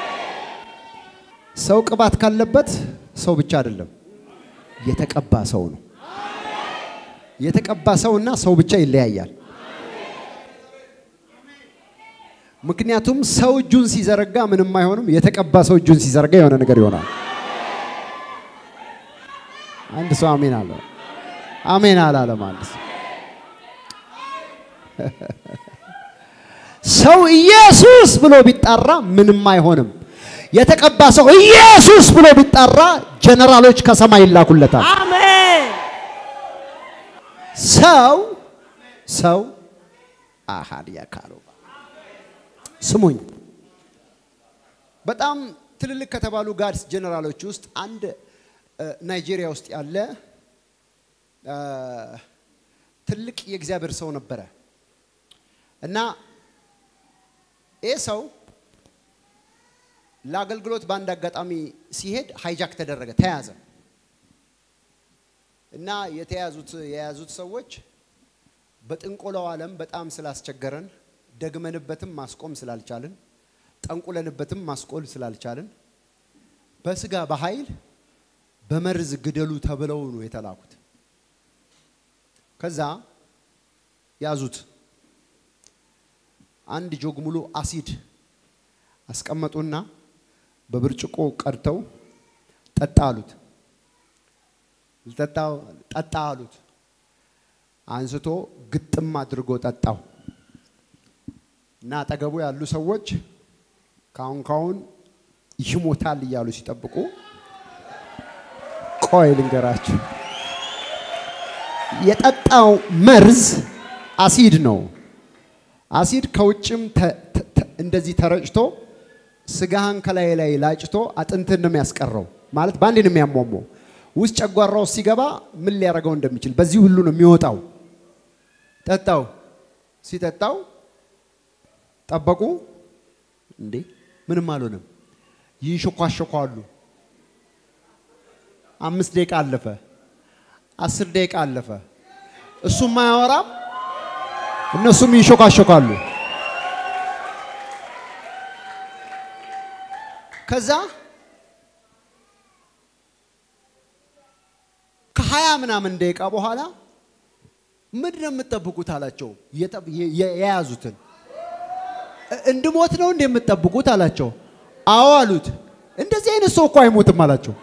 ሰው ቅባት ካለበት ሰው ብቻ አይደለም የተቀባ ሰው ነው የተቀባ ሰውና ሰው ብቻ ይለያያል ምክንያቱም ሰው እጁን ሲዘረጋ ምንም አይሆንም የተቀባ ሰው እጁን ሲዘረጋ የሆነ ነገር ይሆናል አንድ ሰው አሜን አለ አሜን አላለ ማለት ሰው ኢየሱስ ብሎ ቢጣራ ምንም አይሆንም የተቀባ ሰው ኢየሱስ ብሎ ቢጣራ ጀነራሎች ከሰማይ ይላኩለታል አሜን ሰው ሰው አሃዲያ ካሎ ስሙኝ በጣም ትልልቅ ከተባሉ ጋድስ ጀነራሎች ውስጥ አንድ ናይጄሪያ ውስጥ ያለ ትልቅ የእግዚአብሔር ሰው ነበረ እና ይሄ ሰው ለአገልግሎት ባንድ አጋጣሚ ሲሄድ ሃይጃክ ተደረገ ተያዘ እና የተያዙት የያዙት ሰዎች በጥንቆላው ዓለም በጣም ስላስቸገረን ደግመንበትም ማስቆም ስላልቻልን ጠንቁለንበትም ማስቆል ስላልቻልን በስጋ በኃይል በመርዝ ግደሉ ተብለው ነው የተላኩት ከዛ ያዙት አንድ ጆግ ሙሉ አሲድ አስቀመጡና በብርጭቆ ቀርተው ጠጣሉት ልጠጣው ጠጣሉት አንስቶ ግጥም አድርጎ ጠጣው እና አጠገቡ ያሉ ሰዎች ካውን ካውን ይሞታል እያሉ ሲጠብቁ ቆይ ልንገራችሁ የጠጣው መርዝ አሲድ ነው አሲድ ከውጭም እንደዚህ ተረጭቶ ስጋህን ከላይ ላይ ላጭቶ አጥንትን ነው የሚያስቀረው ማለት ባንዴ ነው የሚያሟሟው ውስጥ ጨጓራው ሲገባ ምን ሊያረጋው እንደሚችል በዚህ ሁሉ ነው የሚወጣው ጠጣው ሲጠጣው ጠበቁ እንዴ ምንም አልሆነም ይንሾካሾካሉ አምስት ደቂቃ አለፈ አስር ደቂቃ አለፈ እሱም ማያወራም እነሱም ይንሾካሾካሉ ከዛ ከሀያ ምናምን ደቂቃ በኋላ ምንድነው የምትጠብቁት አላቸው የያዙትን እንድሞት ነው እንደምትጠብቁት አላቸው አዎ አሉት እንደዚህ አይነት ሰው እኮ አይሞትም አላቸው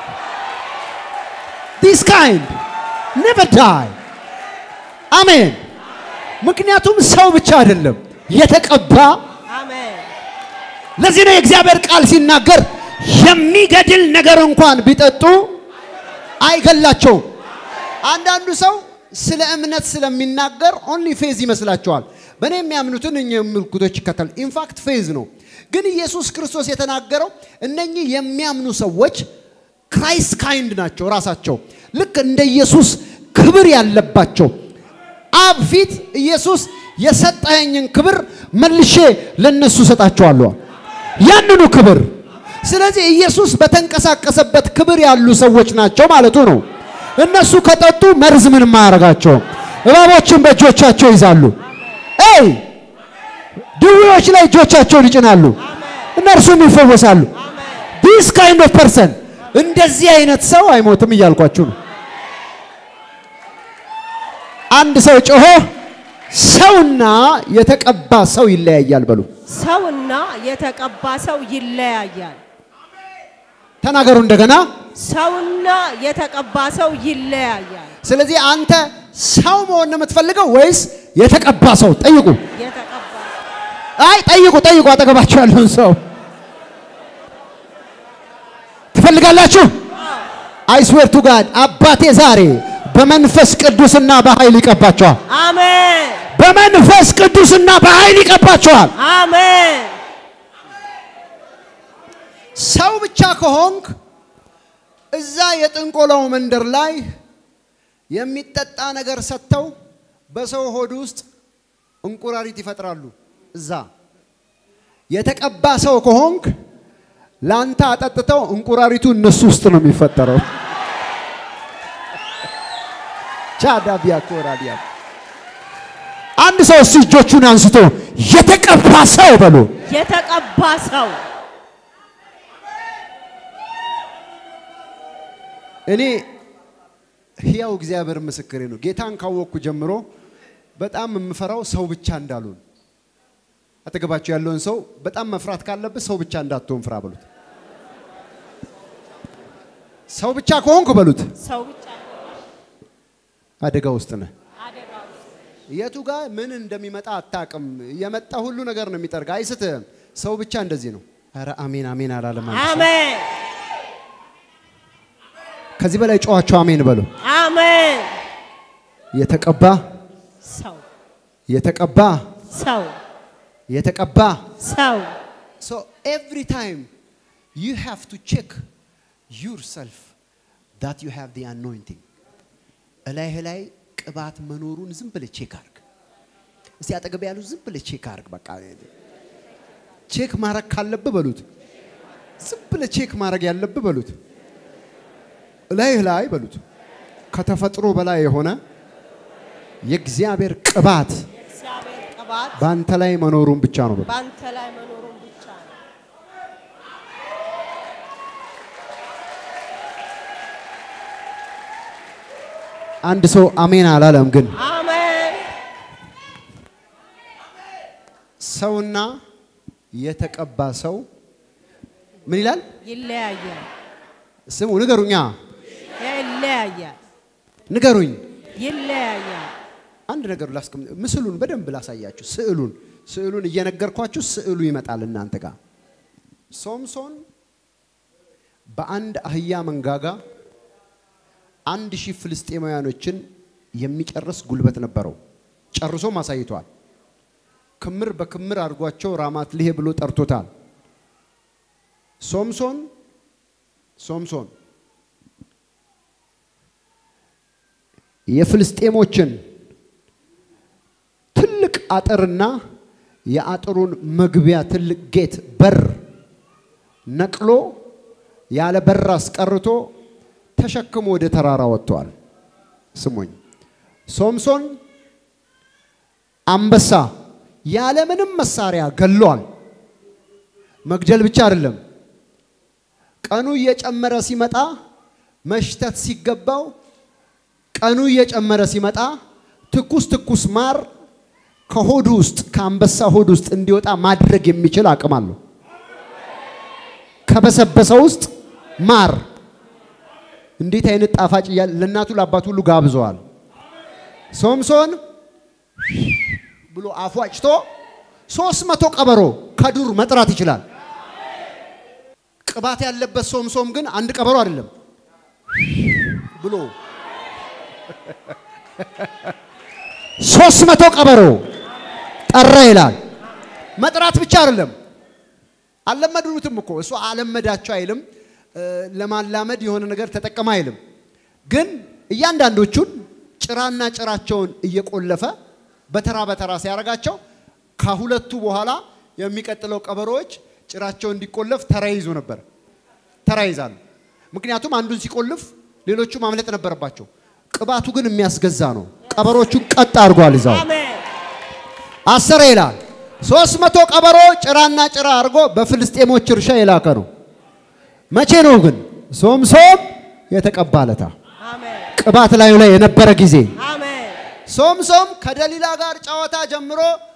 this kind never die አሜን ምክንያቱም ሰው ብቻ አይደለም የተቀባ አሜን ለዚህ ነው የእግዚአብሔር ቃል ሲናገር የሚገድል ነገር እንኳን ቢጠጡ አይገላቸው አንዳንዱ ሰው ስለ እምነት ስለሚናገር only faith ይመስላቸዋል በእኔ የሚያምኑትን እኛ ምልክቶች ይከተል in fact faith ነው ግን ኢየሱስ ክርስቶስ የተናገረው እነኚህ የሚያምኑ ሰዎች ክራይስት ካይንድ ናቸው ራሳቸው ልክ እንደ ኢየሱስ ክብር ያለባቸው አብ ፊት ኢየሱስ የሰጠኝን ክብር መልሼ ለነሱ ሰጣቸዋለሁ ያንኑ ክብር ስለዚህ ኢየሱስ በተንቀሳቀሰበት ክብር ያሉ ሰዎች ናቸው ማለቱ ነው እነሱ ከጠጡ መርዝ ምን ማያረጋቸው እባቦችን በእጆቻቸው ይዛሉ አይ ድውዮች ላይ እጆቻቸውን ይጭናሉ እነርሱም ይፈወሳሉ this kind of person እንደዚህ አይነት ሰው አይሞትም ይያልኳችሁ ነው አንድ ሰው ጮሆ ሰውና የተቀባ ሰው ይለያያል በሉ ሰውና የተቀባ ሰው ይለያያል ተናገሩ እንደገና ሰውና የተቀባ ሰው ይለያያል ስለዚህ አንተ ሰው መሆን ነው የምትፈልገው ወይስ የተቀባ ሰው ጠይቁ የተቀባ አይ ጠይቁ ጠይቁ አጠገባችሁ ያለውን ሰው ትፈልጋላችሁ I swear to God አባቴ ዛሬ በመንፈስ ቅዱስና በኃይል ይቀባቸዋል አሜን በመንፈስ ቅዱስና በኃይል ይቀባቸዋል አሜን ሰው ብቻ ከሆንክ እዛ የጥንቆላው መንደር ላይ የሚጠጣ ነገር ሰጥተው በሰው ሆድ ውስጥ እንቁራሪት ይፈጥራሉ እዛ የተቀባ ሰው ከሆንክ ላንተ አጠጥተው እንቁራሪቱ እነሱ ውስጥ ነው የሚፈጠረው ቻዳቢያ ኮራዲያ አንድ ሰው እጆቹን አንስቶ የተቀባ ሰው በሉ የተቀባ ሰው እኔ ሕያው እግዚአብሔር ምስክሬ ነው ጌታን ካወቅኩ ጀምሮ በጣም የምፈራው ሰው ብቻ እንዳሉን አጠገባችሁ ያለውን ሰው በጣም መፍራት ካለበት ሰው ብቻ እንዳትሆን ፍራ በሉት ሰው ብቻ ከሆንኩ በሉት ሰው ብቻ አደጋ ውስጥ ነህ አደጋ ውስጥ የቱ ጋር ምን እንደሚመጣ አታቅም የመጣ ሁሉ ነገር ነው የሚጠርጋ አይስትም ሰው ብቻ እንደዚህ ነው ኧረ አሜን አሜን አላለም አሜን ከዚህ በላይ ጮኻችሁ አሜን በሉ አሜን የተቀባ ሰው የተቀባ ሰው የተቀባ ሰው so every time you have to check yourself that you have the anointing እላይህ ላይ ቅባት መኖሩን ዝም ብለህ ቼክ አድርግ እስቲ አጠገብ ያሉ ዝም ብለህ ቼክ አድርግ በቃ ቼክ ማድረግ ካለብህ በሉት ዝም ብለህ ቼክ ማድረግ ያለብህ በሉት እላይህ ላይ በሉት ከተፈጥሮ በላይ የሆነ የእግዚአብሔር ቅባት የእግዚአብሔር ቅባት ባንተ ላይ መኖሩን ብቻ ነው ባንተ ላይ መኖሩን ብቻ ነው አንድ ሰው አሜን አላለም ግን አሜን ሰውና የተቀባ ሰው ምን ይላል ይለያያል ስሙ ንገሩኛ ይለያያል ንገሩኝ ይለያያል አንድ ነገር ላስቀም ምስሉን በደንብ ላሳያችሁ ስዕሉን ስዕሉን እየነገርኳችሁ ስዕሉ ይመጣል እናንተ ጋር ሶምሶን በአንድ አህያ መንጋጋ አንድ ሺህ ፍልስጤማውያኖችን የሚጨርስ ጉልበት ነበረው ጨርሶ ማሳይቷል ክምር በክምር አድርጓቸው ራማት ለሄ ብሎ ጠርቶታል ሶምሶን ሶምሶን የፍልስጤሞችን ትልቅ አጥርና የአጥሩን መግቢያ ትልቅ ጌት በር ነቅሎ ያለ በር አስቀርቶ ተሸክሞ ወደ ተራራ ወጥቷል ስሙኝ ሶምሶን አንበሳ ያለ ምንም መሳሪያ ገሏል መግደል ብቻ አይደለም ቀኑ እየጨመረ ሲመጣ መሽተት ሲገባው ቀኑ እየጨመረ ሲመጣ ትኩስ ትኩስ ማር ከሆድ ውስጥ ከአንበሳ ሆድ ውስጥ እንዲወጣ ማድረግ የሚችል አቅም አለው ከበሰበሰው ውስጥ ማር እንዴት አይነት ጣፋጭ ለእናቱ ለአባቱ ሁሉ ጋብዘዋል ሶምሶን ብሎ አፏጭቶ ሶስት መቶ ቀበሮ ከዱር መጥራት ይችላል ቅባት ያለበት ሶምሶም ግን አንድ ቀበሮ አይደለም ብሎ ሶስት መቶ ቀበሮ ጠራ ይላል መጥራት ብቻ አይደለም አለመዱትም እኮ እሱ አለመዳቸው አይልም ለማላመድ የሆነ ነገር ተጠቀማ አይልም ግን እያንዳንዶቹን ጭራና ጭራቸውን እየቆለፈ በተራ በተራ ሲያረጋቸው ከሁለቱ በኋላ የሚቀጥለው ቀበሮች ጭራቸው እንዲቆለፍ ተራይዞ ነበር ተራይዛሉ ምክንያቱም አንዱን ሲቆልፍ ሌሎቹ ማምለጥ ነበርባቸው ቅባቱ ግን የሚያስገዛ ነው ቀበሮቹን ቀጥ አድርጓል ይዛው አሜን አስር ይላል ሶስት መቶ ቀበሮ ጭራና ጭራ አድርጎ በፍልስጤሞች እርሻ የላከ ነው መቼ ነው ግን ሶምሶም የተቀባለታ አሜን ቅባት ላይ ላይ የነበረ ጊዜ አሜን ሶምሶም ከደሊላ ጋር ጫወታ ጀምሮ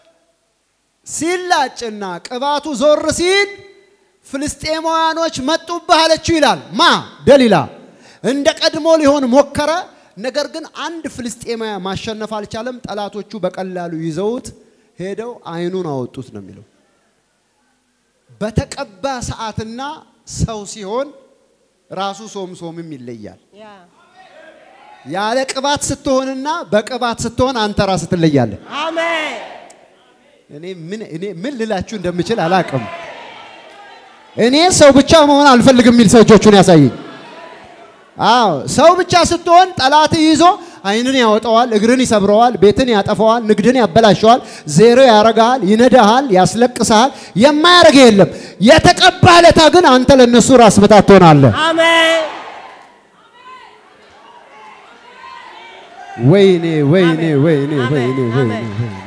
ሲላጭና ቅባቱ ዞር ሲል ፍልስጤማውያኖች መጡብህ አለችው ይላል ማ ደሊላ እንደ ቀድሞ ሊሆን ሞከረ ነገር ግን አንድ ፍልስጤማያ ማሸነፍ አልቻለም ጠላቶቹ በቀላሉ ይዘውት ሄደው አይኑን አወጡት ነው የሚለው በተቀባ ሰዓትና ሰው ሲሆን ራሱ ሶምሶምም ይለያል ያለ ቅባት ስትሆንና በቅባት ስትሆን አንተ ራስህ ትለያለህ አሜን እኔ ምን እኔ ምን ልላችሁ እንደምችል አላቀም እኔ ሰው ብቻ መሆን አልፈልግም የሚል ሰው እጆቹን ያሳየኝ አዎ ሰው ብቻ ስትሆን ጠላት ይዞ አይንን ያወጣዋል እግርን ይሰብረዋል ቤትን ያጠፋዋል ንግድን ያበላሸዋል ዜሮ ያረጋል ይነዳሃል ያስለቅሳል የማያረጋ የለም የተቀባለታ ግን አንተ ለነሱ ራስ መታት ትሆናለህ አሜን ወይኔ ወይኔ ወይኔ ወይኔ ወይኔ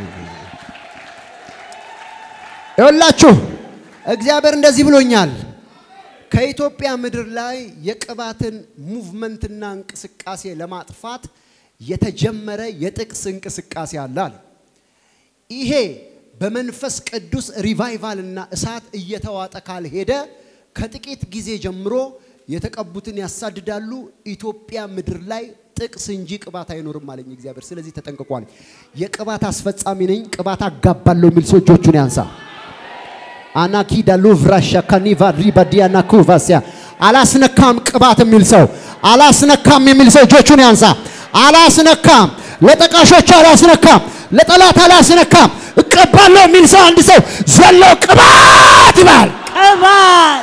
ይኸውላችሁ እግዚአብሔር እንደዚህ ብሎኛል ከኢትዮጵያ ምድር ላይ የቅባትን ሙቭመንትና እንቅስቃሴ ለማጥፋት የተጀመረ የጥቅስ እንቅስቃሴ አለ ይሄ በመንፈስ ቅዱስ ሪቫይቫልና እሳት እየተዋጠ ካልሄደ ከጥቂት ጊዜ ጀምሮ የተቀቡትን ያሳድዳሉ ኢትዮጵያ ምድር ላይ ጥቅስ እንጂ ቅባት አይኖርም ማለት እግዚአብሔር ስለዚህ ተጠንቅቋል የቅባት አስፈጻሚ ነኝ ቅባት አጋባለሁ የሚል ሰው እጆቹን ያንሳ አናኪዳ ሉቭራሻ ካኒቫ ሪባዲያና ኩቫሲያ አላስነካም ቅባት የሚል ሰው አላስነካም የሚል ሰው እጆቹን ያንሳ አላስነካም ለጠቃሾች አላስነካም ለጠላት አላስነካም እቀባለሁ የሚል ሰው አንድ ሰው ዘሎ ቅባት ይባል ቅባት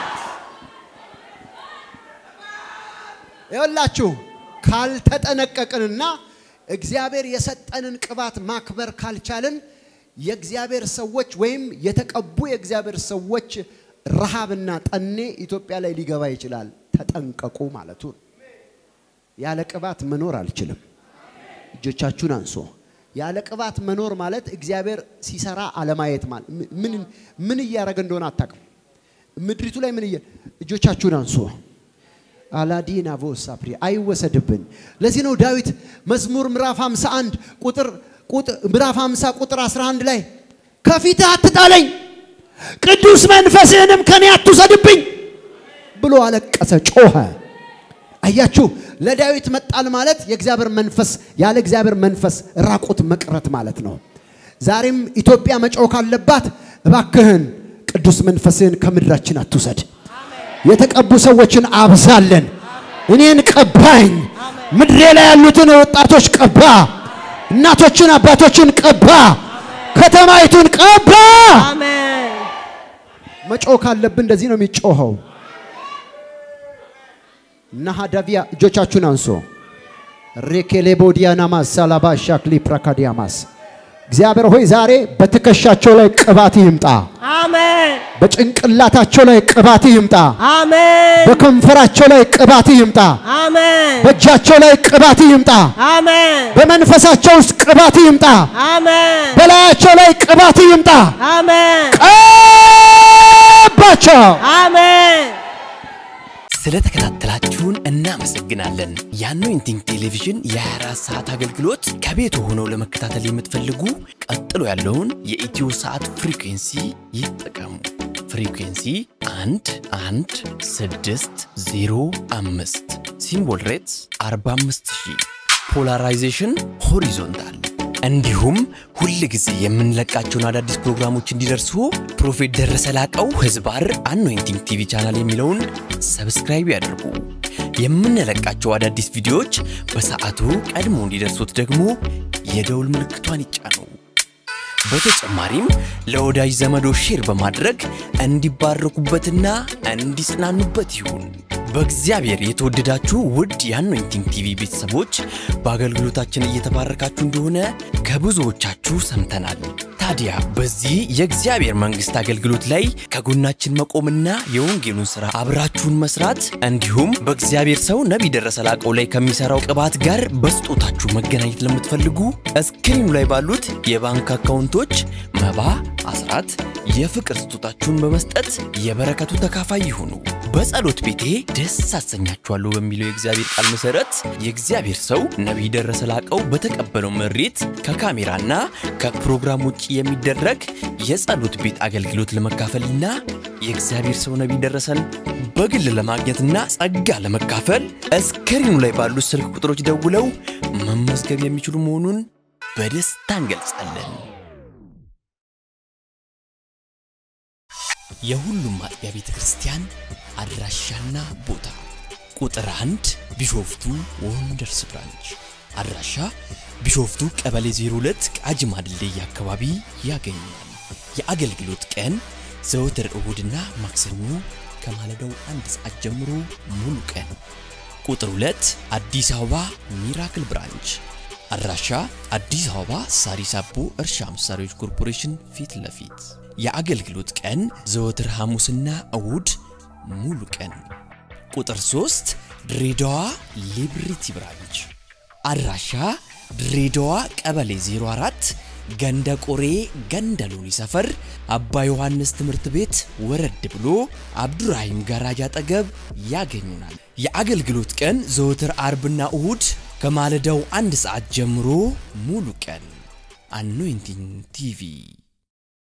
ይኸውላችሁ ካልተጠነቀቅንና እግዚአብሔር የሰጠንን ቅባት ማክበር ካልቻልን የእግዚአብሔር ሰዎች ወይም የተቀቡ የእግዚአብሔር ሰዎች ረሃብና ጠኔ ኢትዮጵያ ላይ ሊገባ ይችላል ተጠንቀቁ ማለቱ ያለ ቅባት መኖር አልችልም እጆቻችሁን አንሱ ያለ ቅባት መኖር ማለት እግዚአብሔር ሲሰራ አለማየት ማለት ምን ምን ያረገ እንደሆነ አጣቀም ምድሪቱ ላይ ምን እጆቻችሁን አንሱ አላዲና ቮሳፕሪ አይወሰድብን ለዚህ ነው ዳዊት መዝሙር ምዕራፍ ሃምሳ አንድ ቁጥር ቁጥር ምዕራፍ ሃምሳ ቁጥር አስራ አንድ ላይ ከፊት አትጣለኝ ቅዱስ መንፈስህንም ከኔ አትውሰድብኝ ብሎ አለቀሰ ጮኸ አያችሁ ለዳዊት መጣል ማለት የእግዚአብሔር መንፈስ ያለ እግዚአብሔር መንፈስ ራቁት መቅረት ማለት ነው ዛሬም ኢትዮጵያ መጮህ ካለባት እባክህን ቅዱስ መንፈስህን ከምድራችን አትውሰድ የተቀቡ ሰዎችን አብዛለን እኔን ቀባኝ ምድሬ ላይ ያሉትን ወጣቶች ቀባ እናቶችን አባቶችን ቀባ ከተማይቱን ቀባ አሜን መጮህ ካለብን እንደዚህ ነው የሚጮኸው ናሃዳቪያ እጆቻችሁን አንሱ ሬኬሌቦዲያና ማሳላባ ሻክሊ ፕራካዲያማስ እግዚአብሔር ሆይ ዛሬ በትከሻቸው ላይ ቅባት ይምጣ አሜን በጭንቅላታቸው ላይ ቅባት ይምጣ አሜን በከንፈራቸው ላይ ቅባት ይምጣ አሜን በእጃቸው ላይ ቅባት ይምጣ አሜን በመንፈሳቸው ውስጥ ቅባት ይምጣ አሜን በላያቸው ላይ ቅባት ይምጣ አሜን ቀባቸው አሜን ስለተከታተላችሁን እናመሰግናለን። የአኖይንቲንግ ቴሌቪዥን የ24 ሰዓት አገልግሎት ከቤት ሆነው ለመከታተል የምትፈልጉ ቀጥሎ ያለውን የኢትዮ ሰዓት ፍሪኩዌንሲ ይጠቀሙ። ፍሪኩዌንሲ አንድ አንድ ስድስት ዜሮ አምስት ሲምቦል ሬትስ አርባ አምስት ሺህ ፖላራይዜሽን ሆሪዞንታል እንዲሁም ሁሉ ጊዜ የምንለቃቸውን አዳዲስ ፕሮግራሞች እንዲደርሱ ፕሮፌት ደረሰ ላቀው ህዝባር አኖይንቲንግ ቲቪ ቻናል የሚለውን ሰብስክራይብ ያድርጉ። የምንለቃቸው አዳዲስ ቪዲዮዎች በሰዓቱ ቀድሞ እንዲደርሱት ደግሞ የደውል ምልክቷን ይጫኑ። በተጨማሪም ለወዳጅ ዘመዶ ሼር በማድረግ እንዲባረኩበትና እንዲጽናኑበት ይሁን። በእግዚአብሔር የተወደዳችሁ ውድ የአኖይንቲንግ ቲቪ ቤተሰቦች በአገልግሎታችን እየተባረካችሁ እንደሆነ ከብዙዎቻችሁ ሰምተናል። ታዲያ በዚህ የእግዚአብሔር መንግስት አገልግሎት ላይ ከጎናችን መቆምና የወንጌሉን ሥራ አብራችሁን መስራት እንዲሁም በእግዚአብሔር ሰው ነብይ ደረሰ ላቀው ላይ ከሚሰራው ቅባት ጋር በስጦታችሁ መገናኘት ለምትፈልጉ እስክሪኑ ላይ ባሉት የባንክ አካውንቶች መባ አስራት የፍቅር ስጦታችሁን በመስጠት የበረከቱ ተካፋይ ይሁኑ። በጸሎት ቤቴ ደስ አሰኛችኋለሁ በሚለው የእግዚአብሔር ቃል መሰረት የእግዚአብሔር ሰው ነብይ ደረሰ ላቀው በተቀበለው መሬት ከካሜራና ከፕሮግራም ውጪ የሚደረግ የጸሎት ቤት አገልግሎት ለመካፈልና የእግዚአብሔር ሰው ነብይ ደረሰን በግል ለማግኘትና ጸጋ ለመካፈል እስክሪኑ ላይ ባሉ ስልክ ቁጥሮች ደውለው መመዝገብ የሚችሉ መሆኑን በደስታ እንገልጻለን። የሁሉም አጥቢያ ቤተ ክርስቲያን አድራሻና ቦታ ቁጥር አንድ ቢሾፍቱ ወንደርስ ብራንች አድራሻ ቢሾፍቱ ቀበሌ ዜሮ ሁለት ቃጂማ ድልድይ አካባቢ ያገኛል። የአገልግሎት ቀን ዘወትር እሁድና ማክሰኞ ከማለዳው አንድ ሰዓት ጀምሮ ሙሉ ቀን። ቁጥር ሁለት አዲስ አበባ ሚራክል ብራንች አድራሻ አዲስ አበባ ሳሪስ አቦ እርሻ መሳሪያዎች ኮርፖሬሽን ፊት ለፊት የአገልግሎት ቀን ዘወትር ሐሙስና እሁድ ሙሉ ቀን። ቁጥር ሶስት ድሬዳዋ ሊብሪቲ ብራንች አድራሻ ድሬዳዋ ቀበሌ ዜሮ አራት ገንደ ቆሬ ገንደ ሎኒ ሰፈር አባ ዮሐንስ ትምህርት ቤት ወረድ ብሎ አብዱራሂም ጋራጅ አጠገብ ያገኙናል። የአገልግሎት ቀን ዘወትር አርብና እሁድ ከማለዳው አንድ ሰዓት ጀምሮ ሙሉ ቀን። አኖይንቲንግ ቲቪ